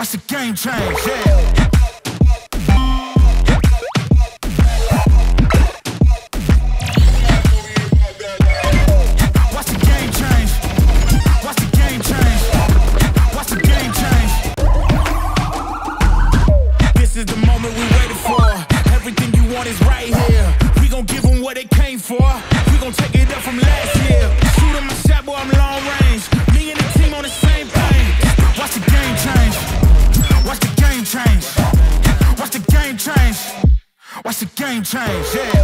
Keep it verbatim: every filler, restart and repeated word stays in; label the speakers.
Speaker 1: Watch the game change, yeah.
Speaker 2: Is right here. We gon' give them what they came for. We gon' take it up from last year. Shoot 'em my shot, boy, I'm long range. Me and the team on the same page.
Speaker 1: Watch the game change. Watch the game change. Watch the game change. Watch the game change, yeah.